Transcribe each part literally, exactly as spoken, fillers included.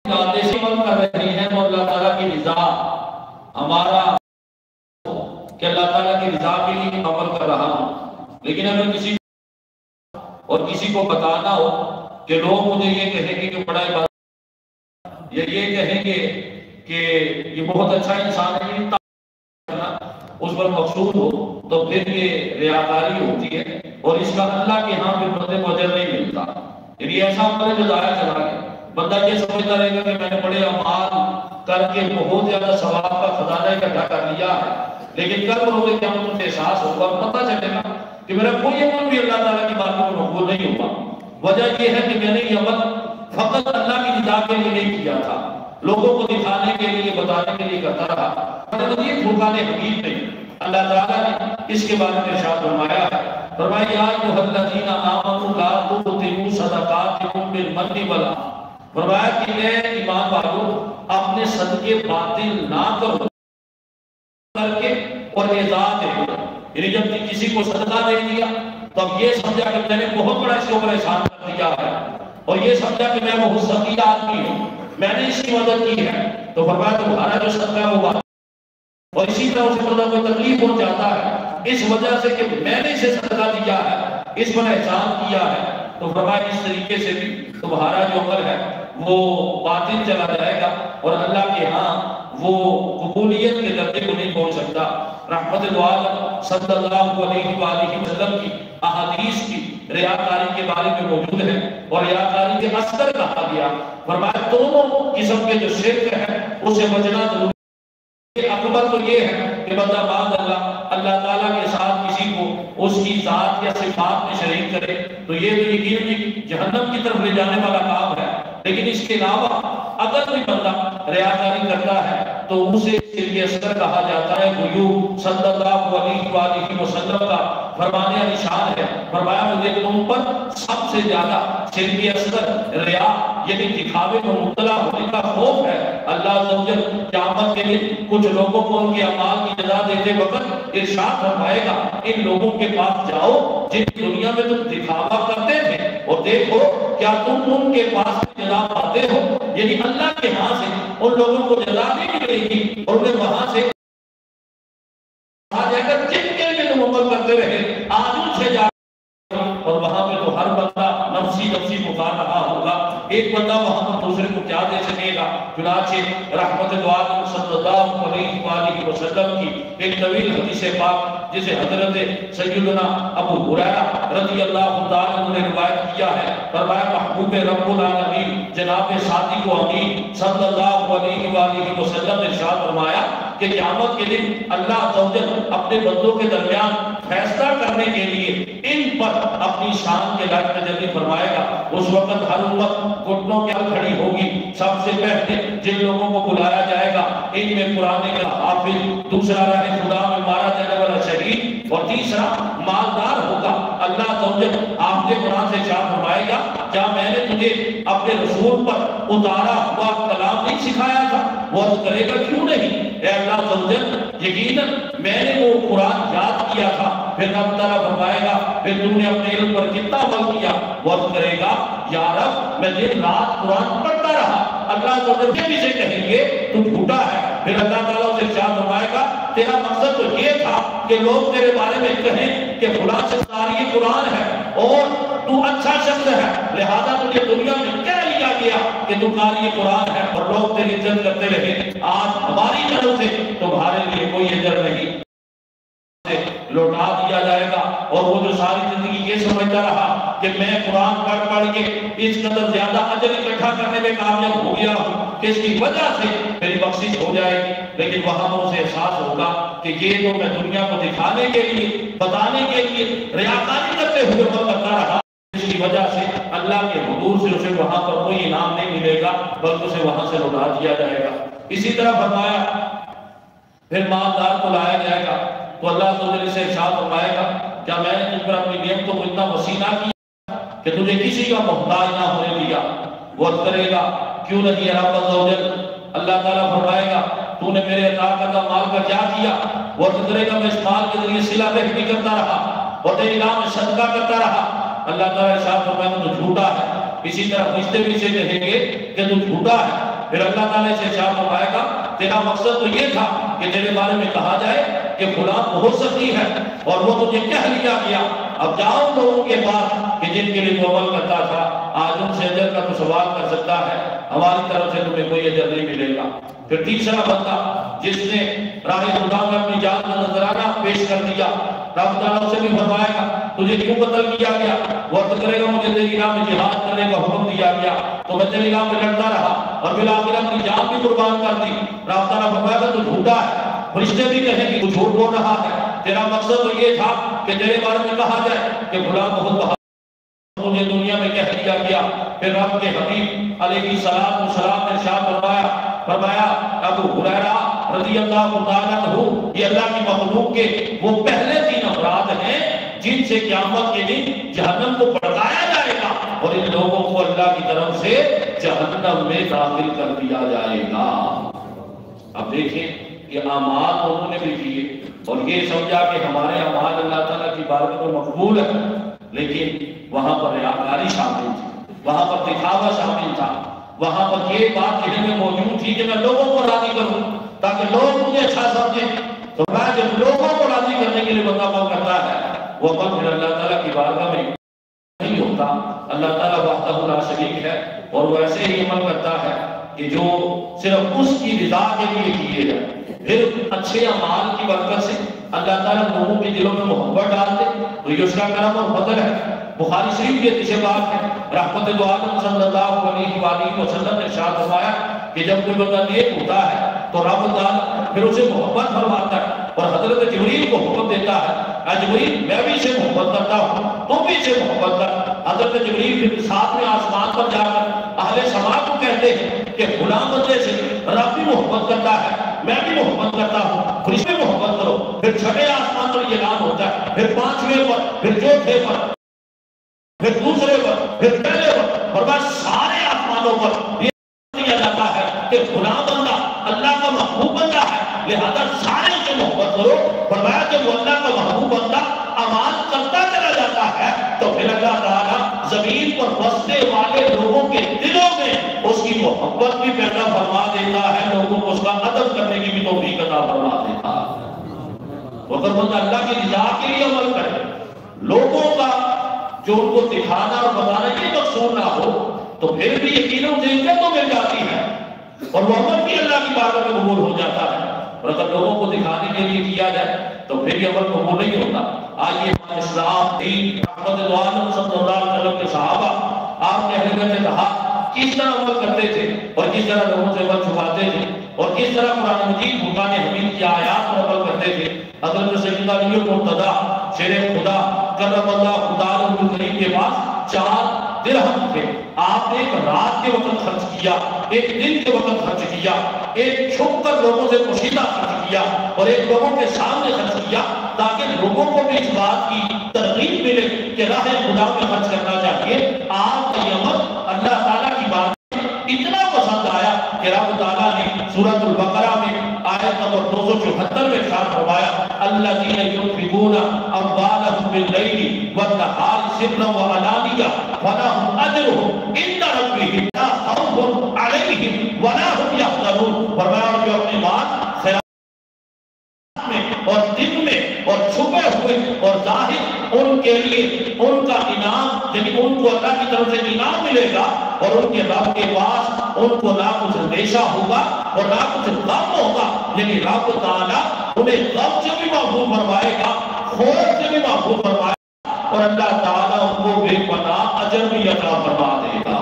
ارادے سے عمل کر رہے ہیں تو اللہ تعالیٰ کی رضا ہمارا کہ اللہ تعالیٰ کی رضا کے لیے عمل کر رہا ہوں. لیکن اگر کسی اور کسی کو بتانا ہو کہ لوگ مجھے یہ کہیں گے کہ بڑا عبادت، یا یہ کہیں گے کہ یہ بہت اچھا انسان ہے، اس پر مقصود ہو، تو پھر یہ ریاکاری ہوتی ہے اور اس کا اللہ کے ہاں پھر بندے کو اجر نہیں ملتا. یعنی ایسا عمل جو ضائع چلا گیا، بندہ یہ سمجھتا رہے گا کہ میں نے بڑے اعمال کر کے بہت زیادہ ثواب کا خزانہ اکٹھا کر لیا ہے، لیکن کل بروز قیامت سے احساس ہوگا، پتہ چلے گا کہ میرا کوئی عمل بھی اللہ تعالیٰ کی باتوں میں مقبول نہیں ہوا. وجہ یہ ہے کہ میں نے یہ عمل فقط اللہ کی رضا کے لیے نہیں کیا تھا، لوگوں کو دکھانے کے لیے، بتانے کے لیے کرتا رہا. یہ فرقان حمید نہیں. اللہ تعالیٰ نے اس کے بارے میں ارشاد فرمایا ہے، فرمایا یا ایھا الذین آمنوا لا تبطلوا صدقاتکم بالمن والعذى. فرمایا کہ اے ایمان والو اپنے صدقے باطل نہ کرو کر کے اور اعزاز دے. یعنی جب کسی کو صدقہ دے دیا تو اب یہ سمجھا کہ میں نے بہت بڑا اس کے اوپر احسان کر دیا ہے، اور یہ سمجھا کہ میں بہت سخی آدمی ہوں، میں نے اس کی مدد کی ہے، تو فرمایا تمہارا جو صدقہ ہے وہ بات. اور اسی طرح اسے بندہ کوئی تکلیف ہو جاتا ہے اس وجہ سے کہ میں نے اسے صدقہ دیا ہے، اس پر احسان کیا ہے، تو فرمایا اس طریقے سے بھی تمہارا جو عمل ہے وہ باطل چلا جائے گا اور اللہ کے ہاں وہ قبولیت کے درجے کو نہیں پہنچ سکتا. رحمت دو عالم صلی اللہ علیہ وآلہ وسلم کی احادیث کی ریاکاری کے بارے میں موجود ہے، اور ریاکاری کے اثر کہا گیا. فرمایا دونوں قسم کے جو شرک ہے اسے بچنا ضروری. اکبر تو یہ ہے کہ بندہ بعد اللہ اللہ تعالیٰ کے ساتھ کسی کو اس کی ذات یا صفات میں شریک کرے، تو یہ تو یقیناً جہنم کی طرف لے جانے والا کام ہے. لیکن اس کے علاوہ اگر کوئی بندہ ریاکاری کرتا ہے تو اسے شرک اصغر کہا جاتا ہے. حضور صلی اللہ علیہ وآلہ وسلم کا فرمانے نشان ہے، فرمایا مجھے تم پر سب سے زیادہ شرک اصغر ریا یعنی دکھاوے میں مبتلا ہونے کا خوف ہے. اللہ عز و جل قیامت کے دن کچھ لوگوں کو ان کے اعمال کی جزا دیتے وقت ارشاد فرمائے گا ان لوگوں کے پاس جاؤ جن دنیا میں تم دکھاوا کرتے تھے، اور دیکھو کیا تم ان کے پاس جزا پاتے ہو. یعنی اللہ کے ہاں سے ان لوگوں کو جزا نہیں ملے گی، اور انہیں وہاں سے آج اگر جن کے لیے تم عمل کرتے رہے آج ان سے جا، اور وہاں پہ تو ہر بندہ نفسی نفسی پکار رہا ہوگا. ایک بندہ وہاں پر دوسرے کو کیا دے سکے گا. چنانچہ رحمت دو عالم صلی اللہ علیہ وآلہ وسلم کی ایک طویل حدیث پاک جسے حضرت سیدنا ابو ہریرہ رضی اللہ تعالیٰ عنہ نے روایت کیا ہے، فرمایا محبوب رب العالمین جناب صادق و امین صلی اللہ علیہ وآلہ وسلم نے ارشاد فرمایا کہ قیامت کے دن اللہ عز و جل اپنے بندوں کے درمیان فیصلہ کرنے کے لیے ان پر اپنی شان کے لائق تجلی فرمائے گا. اس وقت ہر امت گھٹنوں کے بل کھڑی ہوگی. سب سے پہلے جن لوگوں کو بلایا جائے گا ان میں قرآن کا حافظ، دوسرا راہ خدا میں مارا جانے والا شہید، اور تیسرا مالدار ہوگا. اللہ عز و جل آپ نے قرآن سے ارشاد فرمائے گا کیا میں نے تجھے اپنے رسول پر اتارا ہوا کلام نہیں سکھایا تھا؟ وہ عرض کرے گا کیوں نہیں اے اللہ عز و جل، یقیناً میں نے وہ قرآن یاد کیا تھا. پھر رب تعالیٰ فرمائے گا پھر تم نے اپنے علم پر کتنا عمل کیا؟ وہ عرض کرے گا یا رب میں دن رات قرآن پڑھتا رہا. اللہ عز و جل جب اسے کہیں گے تو جھوٹا ہے. پھر اللہ تعالیٰ اسے ارشاد فرمائے گا تیرا مقصد تو یہ تھا کہ لوگ تیرے بارے میں کہیں کہ فلاں سے قاری قرآن ہے اور تو اچھا شخص ہے، لہذا تجھے دنیا میں کہہ لیا گیا کہ تو قاری قرآن ہے، اور لوگ تیری عزت کرتے رہے. آج ہماری طرف سے تمہارے لیے کوئی اجر نہیں، لوٹا دیا جائے گا. اور وہ جو ساری زندگی یہ سمجھتا رہا کہ میں قرآن پڑھ پڑھ کے اس قدر زیادہ اجر اکٹھا کرنے میں کامیاب ہو گیا ہوں کہ اس کی وجہ سے میری بخشش ہو جائے گی، لیکن وہاں پر اسے احساس ہوگا کہ یہ تو میں دنیا کو دکھانے کے لیے، بتانے کے لیے ریاکاری کرتے ہوئے عمل کرتا رہا، اس کی وجہ سے اللہ کے حضور سے اسے وہاں پر کوئی انعام نہیں ملے گا بلکہ اسے وہاں سے لوٹا دیا جائے گا. اسی طرح فرمایا پھر مالدار کو لایا جائے گا تو اللہ عز و جل سے ارشاد فرمائے گا کیا میں نے تجھ پر اپنی نعمتوں کو اتنا وسیع نہ کیا کہ تجھے کسی کا محتاج نہ ہونے دیا؟ وہ عرض کرے گا کیوں نہیں ہے رب عز و جل؟ اللہ تعالیٰ فرمائے گا تو نے میرے عطا کردہ مال کا کیا کیا؟ وہ عرض کرے گا میں اس مال کے ذریعے صلہ رحمی کرتا رہا اور تیری راہ میں صدقہ کرتا رہا. اللہ تعالیٰ ارشاد فرمائے گا تو جھوٹا ہے. اسی طرح فرشتے بھی سے کہیں گے کہ تو جھوٹا ہے. پھر اللہ تعالیٰ سے ارشاد فرمائے گا تیرا مقصد تو یہ تھا کہ تیرے بارے میں کہا جائے کہ فلاں بہت سخی ہے اور وہ تجھے کہہ لیا گیا، اب جاؤ لوگوں کے پاس کہ جن کے لیے تو عمل کرتا تھا، آج ان سے اجر کا تو سوال کر سکتا ہے، ہماری طرف سے تمہیں کوئی اجر نہیں ملے گا۔ پھر تیسرا بندہ جس نے راہ خدا میں اپنی جان کا نذرانہ پیش کر دیا، رب تعالیٰ سے بھی فرمائے گا تجھے کیوں قتل کیا گیا؟ وہ عرض کرے گا مجھے تیری راہ میں جہاد کرنے کا حکم دیا گیا تو میں تیری راہ میں لڑتا رہا اور بالآخر اپنی جان بھی قربان کر دی۔ رب تعالیٰ فرمائے گا تو جھوٹا ہے، فرشتے بھی کہیں گے تو جھوٹ بول رہا ہے، تیرا مقصد تو یہ تھا کہ تیرے بارے میں کہا جائے کہ فلاں بہت بہادر مجھے دنیا میں کہہ دیا گیا۔ پھر رب کے حبیب علیہ الصلوۃ والسلام نے ارشاد فرمایا فرمایا ابو ہریرہ رضی اللہ تعالیٰ عنہ یہ اللہ کی مخلوق کے وہ پہلے تین افراد ہیں جن سے قیامت کے دن جہنم کو بھڑکایا جائے گا اور ان لوگوں کو اللہ کی طرف سے جہنم میں داخل کر دیا جائے گا۔ اب دیکھیں کہ اعمال انہوں نے بھی کیے اور یہ سمجھا کہ ہمارے اعمال اللہ تعالیٰ کی بارگاہ میں مقبول ہے، لیکن وہاں پر ریاکاری شامل تھی، وہاں پر دکھاوا شامل تھا، وہاں پر یہ بات ذہن میں موجود تھی کہ میں لوگوں کو راضی کروں تاکہ لوگ مجھے اچھا سمجھیں۔ تو میں جب لوگوں کو راضی کرنے کے لیے بندہ عمل کرتا ہے وہ عمل پھر اللہ تعالیٰ کی بارگاہ میں نہیں ہوتا۔ اللہ تعالیٰ وحدہ لا شریک ہے اور وہ ایسے ہی عمل کرتا ہے کہ جو صرف اس کی رضا کے لیے کیے جائے۔ پھر اچھے اعمال کی برکت سے اللہ تعالیٰ لوگوں کے دلوں میں محبت ڈالتے تو یہ اس کا کرم اور فضل ہے۔ بخاری شریف کی حدیث بات ہے، رحمت دو عالم صلی اللہ علیہ وآلہ وسلم نے ارشاد فرمایا کہ جب کوئی بندہ نیک ہوتا ہے تو رب تعالیٰ پھر اسے محبت فرماتا ہے اور حضرت جبریل کو حکم دیتا ہے اے جبریل میں بھی اسے محبت کرتا ہوں تم بھی اسے محبت کر۔ حضرت جبریل پھر ساتویں آسمان پر جا کر اہل سما کو کہتے ہیں کہ فلاں بندے سے رب بھی محبت کرتا ہے میں بھی محبت کرتا ہوں، پھر اس میں محبت کرو۔ پھر چھٹے آسمان پر یہ اعلان ہوتا ہے، پھر پانچویں پر، پھر چوتھے پر، پھر دوسرے پر، پھر پہلے پر، اور بس سارے آسمانوں پر یہ دیا جاتا ہے کہ فلاں بندہ اللہ کا محبوب بندہ ہے لہذا سارے سے محبت کرو۔ فرمایا کہ وہ اللہ کا محبوب بندہ اعمال کرتا چلا جاتا ہے تو پھر اللہ تعالیٰ زمین پر بسنے والے لوگوں کے دلوں میں اس کی محبت بھی پیدا فرما دیتا ہے، لوگوں کو اس کا ادب کرنے کی بھی توفیق عطا فرما دیتا ہے۔ اگر بندہ اللہ کی رضا کے لیے عمل کرے، لوگوں کا جو ان کو دکھانا اور بتانا یہ مقصود نہ ہو تو پھر بھی یقیناً اسے عزت تو مل جاتی ہے اور وہ عمل بھی اللہ کی بارگاہ میں قبول ہو جاتا ہے۔ اور اگر لوگوں کو دکھانے کے لیے کیا جائے تو پھر یہ عمل قبول نہیں ہوتا۔ آئیے اسلام دین رحمت دو عالم صلی اللہ علیہ وسلم کے صحابہ آپ نے اہل بیت نے کہا کس طرح عمل کرتے تھے اور کس طرح لوگوں سے عمل چھپاتے تھے اور کس طرح قرآن مجید فرقان حمید کی آیات پر عمل کرتے تھے۔ حضرت سیدنا علی المرتضیٰ شیر خدا کرم اللہ تعالیٰ کریم کے پاس چار درہم تھے، آپ نے ایک رات کے وقت خرچ کیا، ایک دن کے وقت خرچ کیا، ایک چھپ کر لوگوں سے پوشیدہ خرچ کیا اور ایک لوگوں کے سامنے خرچ کیا تاکہ لوگوں کو بھی اس بات کی ترغیب ملے کہ راہ خدا میں خرچ کرنا چاہیے۔ آپ کا یہ عمل اللہ تعالیٰ کی بات اتنا پسند آیا کہ رب تعالیٰ نے سورۃ البقرہ میں آیت نمبر دو سو چوہتر میں ارشاد فرمایا الذین ينفقون اموالهم باللیل والنہار سرا وعلانیہ فلہم اجرہم عند ربہم لا خوف علیہم ولا هم یحزنون۔ فرمایا جو اپنے مال خیرات میں اور دن میں اور چھپے ہوئے اور ظاہر ان کے لیے ان کا انعام یعنی ان کو اللہ کی طرف سے انعام ملے گا اور ان کے رب کے پاس ان کو نہ کچھ اندیشہ ہوگا اور نہ کچھ غم ہوگا، یعنی رب تعالیٰ انہیں غم سے بھی محفوظ فرمائے گا، خوف سے بھی محفوظ فرمائے گا اور اللہ تعالیٰ ان کو بے پناہ اجر بھی عطا فرما دے گا۔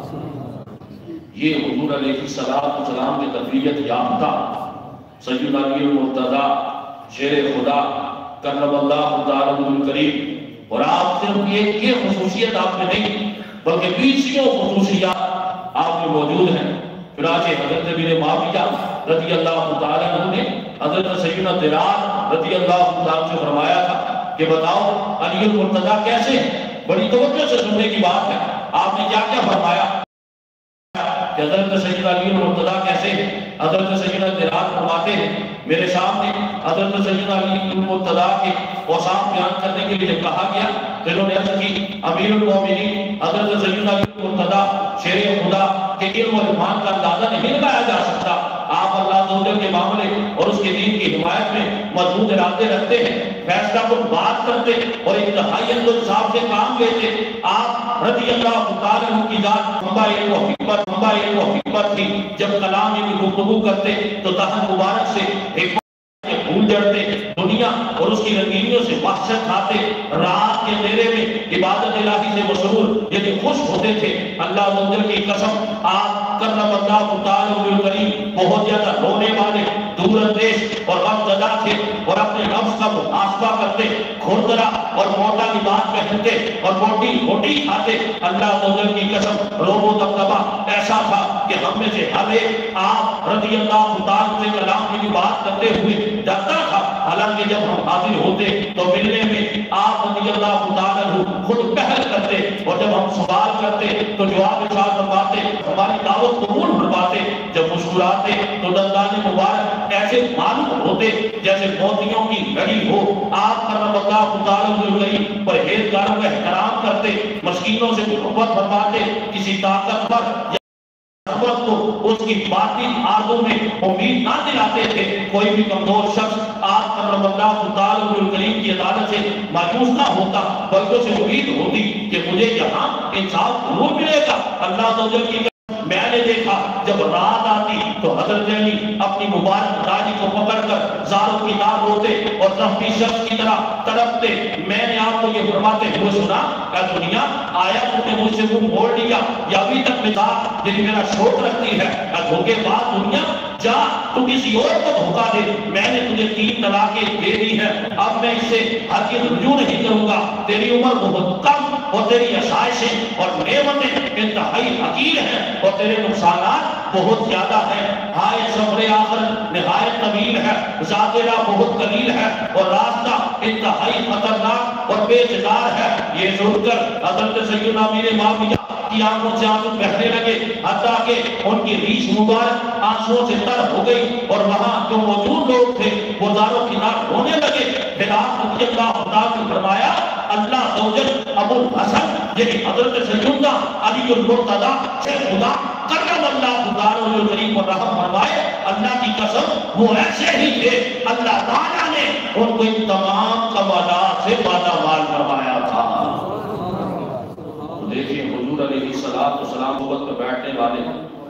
یہ حضور علیہ السلام کے تربیت یافتہ سیدنا علی المرتضیٰ شیر خدا کرم اللہ تعالیٰ الکریم، اور آپ صرف ایک یہ خصوصیت آپ میں نہیں بلکہ بیسیوں خصوصیات آپ میں موجود ہیں۔ چنانچہ حضرت بن معاویہ رضی اللہ تعالیٰ عنہ نے حضرت سیدنا دلال رضی اللہ تعالیٰ سے فرمایا تھا کہ بتاؤ علی المرتضیٰ کیسے ہیں؟ بڑی توجہ سے سننے کی بات ہے۔ آپ نے کیا کیا فرمایا کہ حضرت سیدنا علی المرتضیٰ کیسے ہیں؟ حضرت سیدنا دلال فرماتے ہیں میرے سامنے حضرت سیدنا علی المرتضیٰ کے اوصاف بیان کرنے کے لیے کہا گیا تو انہوں نے عرض کی امیر المومنین حضرت سیدنا علی المرتضیٰ شیر خدا کے علم و ایمان کا اندازہ نہیں کے دین کی حمایت میں مضبوط ارادے رکھتے ہیں، فیصلہ کو بات کرتے اور انتہائی انصاف سے کام لیتے۔ آپ رضی اللہ تعالیٰ عنہ کی ذات لمبا علم و حکمت لمبا علم و حکمت تھی، جب کلام میں بھی گفتگو کرتے تو دہن مبارک سے حکمت پھول جڑتے، دنیا اور اس کی رنگینیوں سے وحشت کھاتے، رات کے اندھیرے میں عبادت الہی سے مسرور یعنی خوش ہوتے تھے۔ اللہ منظر کی قسم، آپ کرم اللہ تعالیٰ عنہ کریم بہت زیادہ رونے والے، دور اندیش اور غم زدہ تھے، اور اپنے نفس کا محاسبہ کرتے، کھردرا اور موٹا لباس پہنتے اور موٹی روٹی کھاتے۔ اللہ منظر کی قسم، روب و دبدبہ ایسا تھا کہ ہم میں سے ہر ایک آپ رضی اللہ تعالیٰ سے کلام کی بات کرتے ہوئے ڈرتا تھا، حالانکہ جب ہم حاضر ہوتے تو ملنے میں آپ رضی اللہ تعالیٰ خود پہل کرتے، اور جب ہم سوال کرتے تو جواب ارشاد فرماتے، ہماری دعوت قبول فرماتے۔ جب مسکراتے تو دندان مبارک ایسے معلوم ہوتے جیسے موتیوں کی لڑی ہو۔ آپ کرم اللہ تعالیٰ علیہ پرہیزگاروں کا احترام کرتے، مسکینوں سے محبت فرماتے، کسی طاقتور کو اس کی باطن آرزوں میں امید نہ دلاتے تھے۔ کوئی بھی کمزور شخص آپ کرم اللہ تعالیٰ کریم کی عدالت سے مایوس نہ ہوتا، بلکہ اسے امید ہوتی کہ مجھے یہاں انصاف ضرور ملے گا۔ اللہ تعالیٰ کی میں نے دیکھا جب رات آتی تو حضرت علی اپنی مبارک داڑھی کو پکڑ کر زاروں کی دار روتے اور زخمی شخص کی طرح تڑپتے۔ میں نے آپ کو یہ فرماتے ہوئے سنا، اے دنیا آیا تم نے مجھ سے منہ موڑ لیا یا ابھی تک میں تھا جنہیں میرا شوق رکھتی ہے؟ اے دھوکے باز دنیا، جا تو کسی اور کو دھوکا دے، میں نے تجھے تین طلاقیں دے دی ہیں، اب میں اس سے ہرگز رجوع نہیں کروں گا۔ تیری عمر بہت کم اور تیری آسائشیں اور نعمتیں انتہائی حقیر ہیں اور تیرے نقصانات بہت زیادہ ہیں۔ ہائے صبر آخر نہایت طویل ہے، ذات راہ بہت قلیل ہے اور راستہ انتہائی خطرناک اور پیچیدہ ہے۔ یہ سن کر حضرت سیدنا امیر معاویہ کی آنکھوں سے آنسو بہنے لگے، حتیٰ کہ ان کی ریش مبارک آنسوؤں سے تر ہو گئی، اور وہاں جو موجود لوگ تھے وہ زاروں کی نار رونے لگے۔ پھر آپ رضی اللہ تعالیٰ نے فرمایا، اللہ زوجل ابو الحسن یعنی حضرت سیدنا علی المرتضیٰ سے خدا کرم اللہ تعالیٰ کریم پر رحم فرمائے، اللہ کی قسم وہ ایسے ہی تھے، اللہ تعالیٰ نے ان کو ان تمام کمالات سے مالا مال فرمایا تھا۔ دیکھیں حضور علیہ الصلوۃ والسلام صحبت پر بیٹھنے والے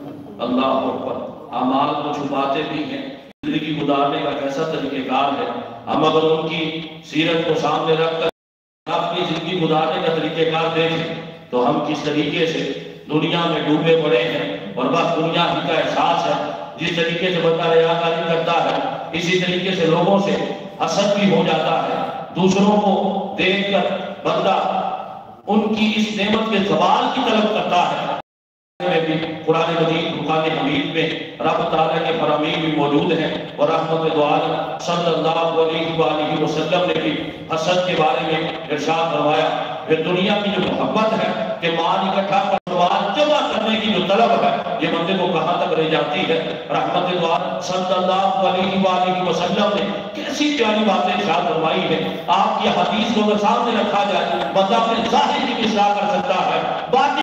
اللہ اکبر اعمال کو چھپاتے بھی ہیں، زندگی گزارنے کا کیسا طریقہ کار ہے۔ ہم اگر ان کی سیرت کو سامنے رکھ کر اپنی زندگی گزارنے کا طریقہ کار دیکھیں تو ہم کس طریقے سے دنیا میں ڈوبے پڑے ہیں، اور بس دنیا ہی کا احساس ہے۔ جس طریقے سے بندہ ریاکاری کرتا ہے اسی طریقے سے لوگوں سے حسد بھی ہو جاتا ہے، دوسروں کو دیکھ کر بندہ ان کی اس نعمت کے زوال کی طلب کرتا ہے۔ میں بھی قرآن مجید فرقان حمید میں رب تعالیٰ کے فرامین بھی موجود ہیں، اور رحمت دو عالم صلی اللہ علیہ وآلہ وسلم نے بھی حسد کے بارے میں ارشاد فرمایا۔ پھر دنیا کی جو محبت ہے کہ مال اکٹھا کر مال جمع کرنے کی جو طلب ہے، یہ بندے کو کہاں تک لے جاتی ہے۔ رحمت دو عالم صلی اللہ علیہ وآلہ وسلم نے کیسی پیاری باتیں ارشاد فرمائی ہیں۔ آپ کی حدیث کو اگر سامنے رکھا جائے بندہ اپنے ظاہر کی اصلاح کر سکتا ہے، بات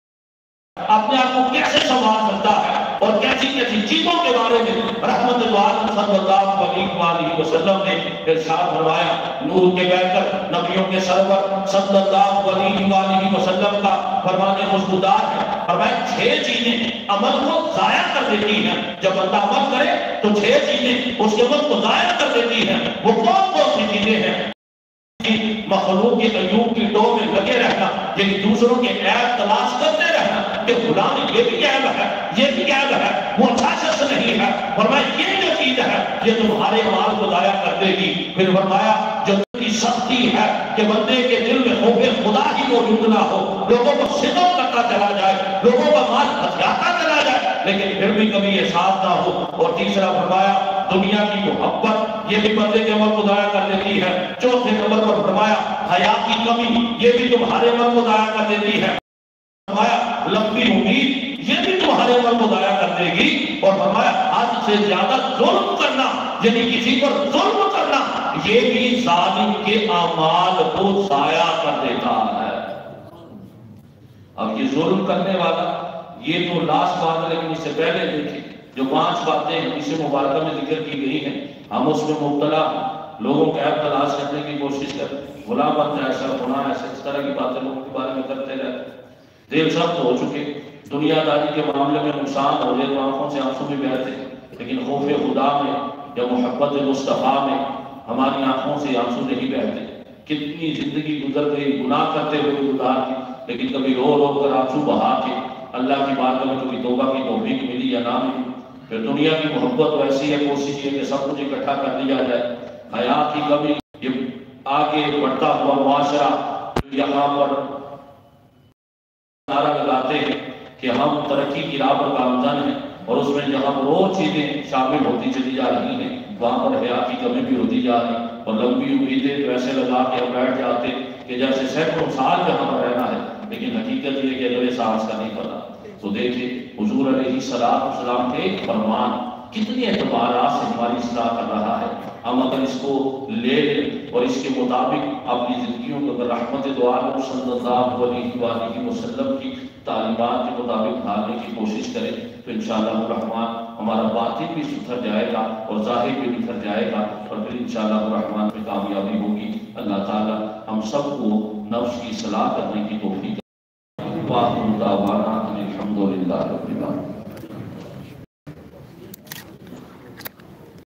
اپنے آپ کو کیسے سنبھال سکتا ہے، اور کیسی کیسی چیزوں کے بارے میں رحمت عالم صلی اللہ علیہ وسلم نے ارشاد فرمایا۔ نور کے بہ کر نبیوں کے سرور صلی اللہ علیہ وسلم کا فرمان خوشبودار ہے۔ فرمایا چھ چیزیں عمل کو ضائع کر دیتی ہیں، جب بندہ عمل کرے تو چھ چیزیں اس کے عمل کو ضائع کر دیتی ہیں۔ وہ کون کون سی چیزیں ہیں؟ مخلوق کے عیوب کی ٹو میں لگے رہنا، یعنی دوسروں کے عیب تلاش کرتے رہنا کہ غلام یہ بھی عیب ہے، یہ بھی عیب ہے، وہ اچھا شخص نہیں ہے۔ فرمایا یہ جو چیز ہے یہ تمہارے مال کو ضائع کر دے گی۔ پھر فرمایا جو کی سختی ہے کہ بندے کے دل میں خوف خدا ہی موجود نہ ہو، لوگوں کو ستم کرتا چلا جائے، لوگوں کا مال ہتھیاتا چلا جائے، لیکن پھر بھی کبھی احساس نہ ہو۔ اور تیسرا فرمایا دنیا کی محبت، یہ بھی بندے کے عمل کو ضائع کر دیتی ہے۔ چوتھے نمبر پر فرمایا حیا کی کمی، یہ بھی تمہارے عمل کو ضائع کر دیتی ہے۔ فرمایا لمبی امید، یہ بھی تمہارے عمل کو ضائع کر دے گی۔ اور فرمایا حد سے زیادہ ظلم کرنا، یعنی کسی پر ظلم کرنا، یہ بھی ظالم کے اعمال کو ضائع کر دیتا ہے۔ اب یہ ظلم کرنے والا یہ تو لاش بات ہے، لیکن اس سے پہلے دیکھیں جو پانچ باتیں حدیث مبارکہ میں ذکر کی گئی ہیں، ہم اس میں مبتلا لوگوں کا عیب تلاش کرنے کی کوشش کریں، غلام بنتا ایسا گناہ ایسا اس طرح کی باتیں لوگوں کے بارے میں کرتے رہتے، دل سخت ہو چکے، دنیا داری کے معاملے میں نقصان ہو جائے تو آنکھوں سے آنسو بھی بہتے، لیکن خوف خدا میں یا محبت مصطفیٰ میں ہماری آنکھوں سے آنسو نہیں بہتے۔ کتنی زندگی گزر گئی گناہ کرتے ہوئے گزار کی، لیکن کبھی رو رو کر آنسو بہا کے اللہ کی بارگاہ میں کبھی توبہ کی توفیق ملی یا نہ ملی۔ پھر دنیا کی محبت ویسی ہے، کوشش یہ کہ سب کچھ اکٹھا کر لیا جائے، حیا کی کمی، یہ آگے بڑھتا ہوا معاشرہ جو یہاں پر نعرہ لگاتے ہیں کہ ہم ترقی کی راہ پر گامزن ہیں، اور اس میں جہاں روز چیزیں شامل ہوتی چلی جا رہی ہیں وہاں پر حیا کی کمی بھی ہوتی جا رہی، اور لمبی امیدیں تو ایسے لگا کے ہم بیٹھ جاتے کہ جیسے سینکڑوں سال جہاں پر رہنا ہے، لیکن حقیقت یہ کہ اگلے سانس کا نہیں پتا۔ تو دیکھیں حضور علیہ السلام کے فرمان کتنے اعتبارات سے ہماری اصلاح کر رہا ہے، ہم اگر اس کو لے لیں اور اس کے مطابق اپنی زندگیوں کو اگر رحمت دو عالم صلی اللہ علیہ وآلہ وسلم کی تعلیمات کے مطابق ڈھالنے کی کوشش کریں تو انشاءاللہ الرحمن ہمارا باطن بھی سدھر جائے گا اور ظاہر بھی نکھر جائے گا، اور پھر انشاءاللہ الرحمن میں کامیابی ہوگی۔ اللہ تعالی ہم سب کو نفس کی اصلاح کرنے کی توفیق دعوانا الحمدللہ رب العالمین۔